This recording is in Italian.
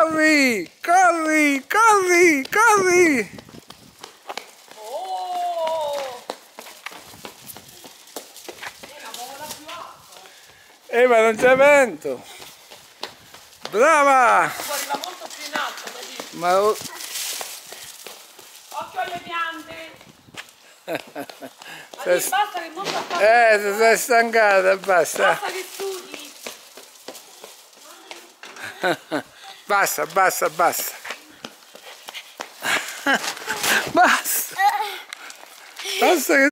corri, corri, corri, corri. Oh! Ma vola più alto. Ma non c'è vento. Brava. Arriva molto più in alto, vedi? Ma... Occhio alle piante. Ma Se- sì, basta che non sta ti sei stancata, basta. basta che studi. Basta, basta, basta. Basta. Basta che...